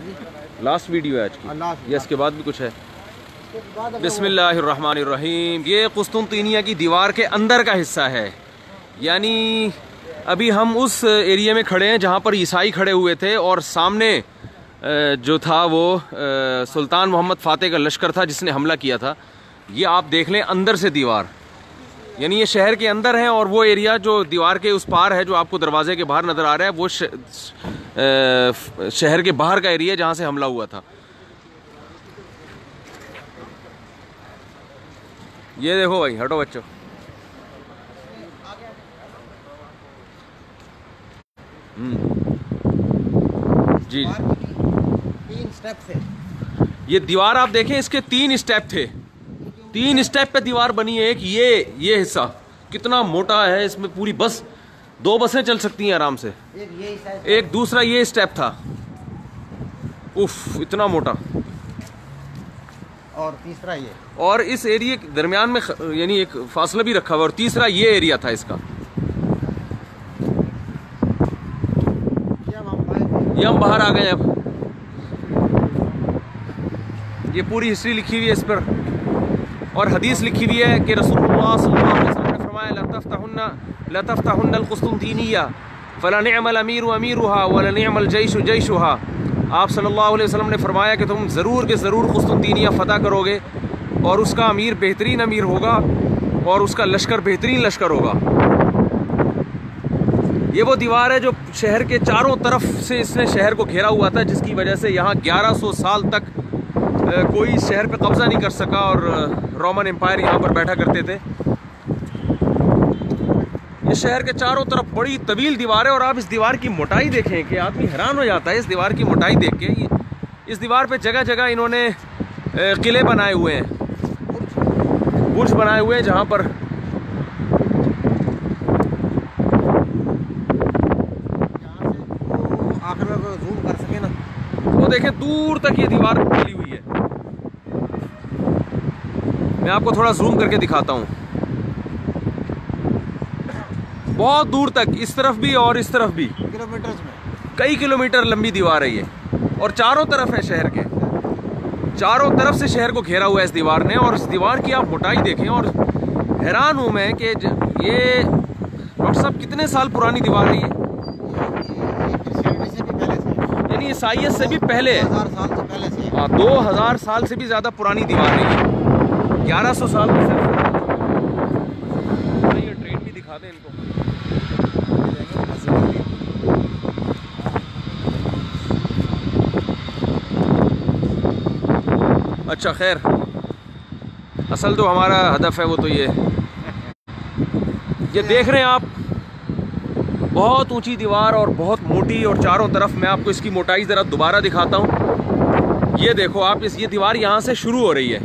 Last video है आज की, या इसके बाद भी कुछ है? बिस्मिल्लाहिर्रहमानिर्रहीम। ये कुस्तुनतीनिया की दीवार के अंदर का हिस्सा है, यानी अभी हम उस एरिया में खड़े हैं जहाँ पर ईसाई खड़े हुए थे और सामने जो था वो सुल्तान मोहम्मद फ़ातेह का लश्कर था जिसने हमला किया था। ये आप देख लें अंदर से दीवार, यानी ये शहर के अंदर है और वो एरिया जो दीवार के उस पार है, जो आपको दरवाजे के बाहर नज़र आ रहा है, वो शहर के बाहर का एरिया जहाँ से हमला हुआ था। ये देखो भाई, हटो बच्चों। जी, 3 स्टेप थे। ये दीवार आप देखें, इसके 3 स्टेप थे। 3 स्टेप पे दीवार बनी है। एक ये हिस्सा कितना मोटा है, इसमें पूरी 2 बसें चल सकती हैं आराम से। एक दूसरा ये स्टेप था, उफ, इतना मोटा। और तीसरा ये, और इस एरिया के दरमियान में यानी एक फासला भी रखा हुआ। और तीसरा ये एरिया था इसका। ये हम बाहर आ गए। अब ये पूरी हिस्ट्री लिखी हुई है इस पर, और हदीस लिखी हुई है कि रसूलुल्लाह सल्लल्लाहु अलैहि वसल्लम ने फरमाया, लतफ्तहुन्नल कुस्तुनतीनिया फला निअमल अमीरु अमीरुहा वला निअमल जैशु जैशुहा। आप सल्लल्लाहु अलैहि वसल्लम ने फरमाया कि तुम ज़रूर के ज़रूर कुस्तुनतीनिया फ़तह करोगे और उसका अमीर बेहतरीन अमीर होगा और उसका लश्कर बेहतरीन लश्कर होगा। ये वो दीवार है जो शहर के चारों तरफ से इसने शहर को घेरा हुआ था, जिसकी वजह से यहाँ 1100 साल तक कोई इस शहर पे कब्जा नहीं कर सका और रोमन एम्पायर यहाँ पर बैठा करते थे। ये शहर के चारों तरफ बड़ी तवील दीवार है। और आप इस दीवार की मोटाई देखें कि आदमी हैरान हो जाता है इस दीवार की मोटाई देख के। इस दीवार पे जगह जगह इन्होंने किले बनाए हुए हैं, बुर्ज बनाए हुए हैं, जहाँ पर आखिर में जूम कर सके ना, वो देखें दूर तक ये दीवार फैली हुई है। मैं आपको थोड़ा जूम करके दिखाता हूँ। बहुत दूर तक, इस तरफ भी और इस तरफ भी, किलोमीटर में, कई किलोमीटर लंबी दीवार है ये। और चारों तरफ है, शहर के चारों तरफ से शहर को घेरा हुआ है इस दीवार ने। और इस दीवार की आप मोटाई देखें और हैरान हूँ मैं कि ये डॉक्टर साहब कितने साल पुरानी दीवार है ये? यानी ईसाइयत से भी पहले है। 2000 साल से पहले से। हाँ, 2000 साल से भी ज़्यादा पुरानी दीवार है ये। 1100 साल से। ये ट्रेन भी दिखा दें इनको। अच्छा खैर, असल तो हमारा हदफ है वो तो ये देख रहे हैं आप, बहुत ऊंची दीवार और बहुत मोटी, और चारों तरफ मैं आपको इसकी मोटाई ज़रा दोबारा दिखाता हूँ। ये देखो आप, ये दीवार यहाँ से शुरू हो रही है।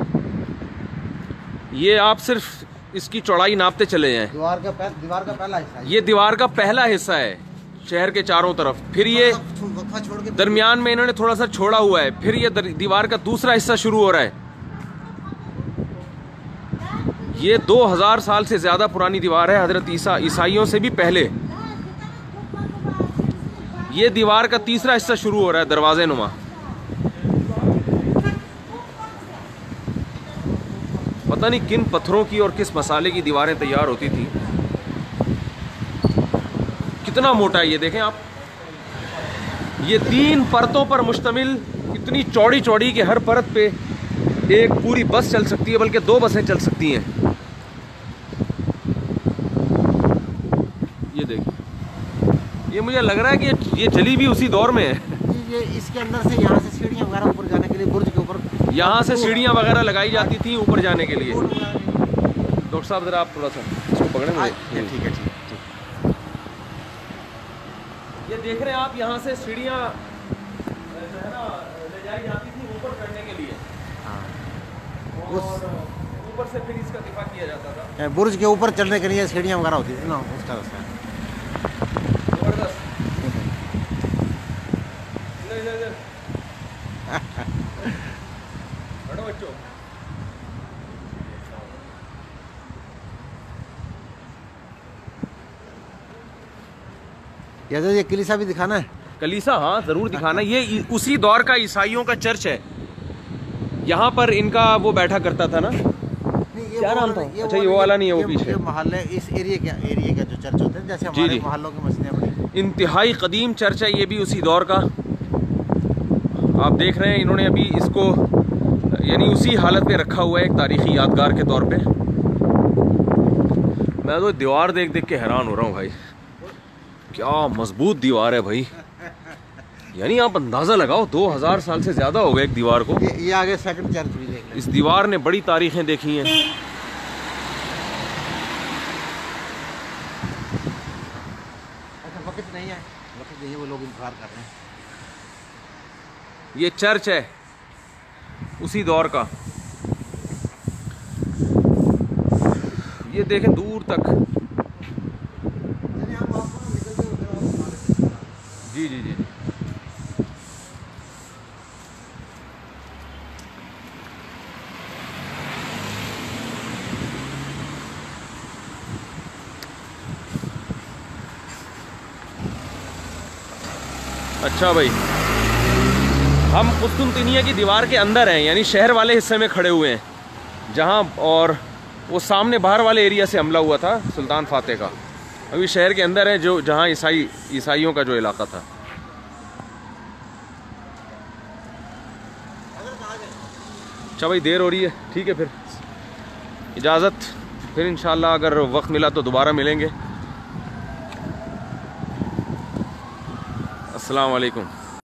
ये आप सिर्फ इसकी चौड़ाई नापते चले जाएं। दीवार का पहला हिस्सा है। ये दीवार का पहला हिस्सा है शहर के चारों तरफ। फिर ये दरमियान में इन्होंने थोड़ा सा छोड़ा हुआ है। फिर ये दीवार का दूसरा हिस्सा शुरू हो रहा है। ये 2000 साल से ज्यादा पुरानी दीवार है, हजरत ईसाइयों से भी पहले। ये दीवार का तीसरा हिस्सा शुरू हो रहा है, दरवाजे नुमा। पता नहीं किन पत्थरों की और किस मसाले की दीवारें तैयार होती थी। कितना मोटा है ये देखें आप। ये 3 परतों पर मुश्तमिल, इतनी चौड़ी चौड़ी कि हर परत पे एक पूरी बस चल सकती है, बल्कि 2 बसें चल सकती हैं। ये देखिए, ये मुझे लग रहा है कि ये जली भी उसी दौर में है। ये इसके अंदर से यहाँ से सीढ़ियाँ वगैरह ऊपर जाने के लिए, बुर्ज के ऊपर यहाँ से सीढ़ियाँ वगैरह लगाई जाती थी ऊपर जाने के लिए। डॉक्टर साहब ज़रा आप थोड़ा सा इसको पकड़ें मुझे। ठीक है। ये देख रहे हैं आप, यहाँ से सीढ़ियाँ ले जाई जाती थी ऊपर चढ़ने के लिए। और ऊपर से फिर इसका दिफा किया जाता था। बुर्ज के ऊपर चढ़ने के लिए सीढ़ियाँ वगैरह होती थी ना, उस तरह से। जबरदस्त। हटो बच्चों। ये कलीसिया भी दिखाना है। कलीसा, हाँ ज़रूर दिखाना। ये उसी दौर का ईसाइयों का चर्च है। यहाँ पर इनका वो बैठा करता था ना, क्या नाम था? अच्छा ये वो वाला नहीं है, वो पीछे मोहल्ले, इस एरिया का जो चर्च होते हैं, जैसे हमारे मोहल्लों की मस्जिदें बनी। इंतहाई कदीम चर्च है ये भी, उसी दौर का। आप देख रहे हैं इन्होंने अभी इसको यानी उसी हालत में रखा हुआ है, एक तारीखी यादगार के तौर पे। मैं तो दीवार देख देख के हैरान हो रहा हूँ भाई, क्या मजबूत दीवार है भाई। यानी आप अंदाज़ा लगाओ 2000 साल से ज़्यादा हो गए एक दीवार को। ये आगे सेकंड चर्च भी देख लें। इस दीवार ने बड़ी तारीखें देखी हैं। अच्छा वक्त नहीं है, वक्त नहीं, वो लोग इंतजार कर रहे हैं। ये चर्च है उसी दौर का। ये देखें दूर तक। जी जी जी। अच्छा भाई, हम कुस्तुनतिनिया की दीवार के अंदर हैं, यानी शहर वाले हिस्से में खड़े हुए हैं जहां, और वो सामने बाहर वाले एरिया से हमला हुआ था सुल्तान फातेह का। अभी शहर के अंदर है जो जहां ईसाइयों का जो इलाका था। अच्छा भाई देर हो रही है, ठीक है फिर इजाज़त। फिर इंशाल्लाह अगर वक्त मिला तो दोबारा मिलेंगे। अस्सलाम वालेकुम।